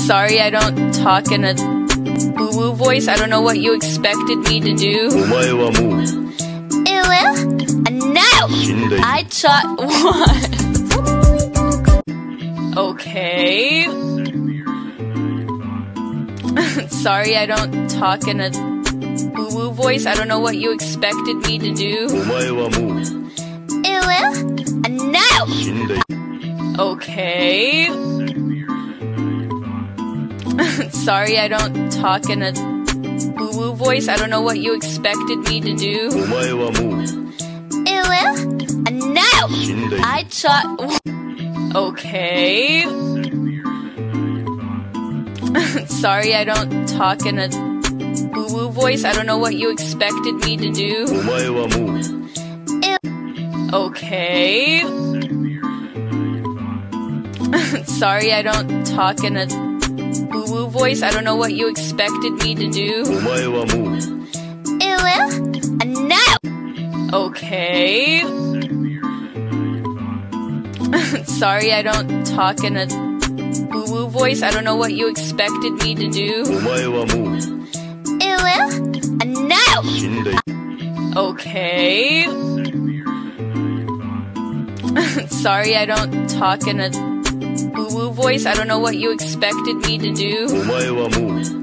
Sorry, I don't talk in a woo-woo voice. I don't know what you expected me to do. お前はもう No! 死んでいる I taught what? Okay. Sorry, I don't talk in a woo-woo voice. I don't know what you expected me to do. お前はもう No! 死んでいる Okay. Sorry, I don't talk in a woo-woo voice. I don't know what you expected me to do. お前はもう No! 死んでいる I taught Okay. Sorry, I don't talk in a woo-woo voice. I don't know what you expected me to do. お前はもう Okay. Sorry, I don't talk in a woo-woo voice. I don't know what you expected me to do. お前はもう No! Okay. Sorry, I don't talk in a woo-woo voice. I don't know what you expected me to do. お前はもう No! 死んでいる Okay. Sorry, I don't talk in a woo-woo voice. I don't know what you expected me to do. お前はもう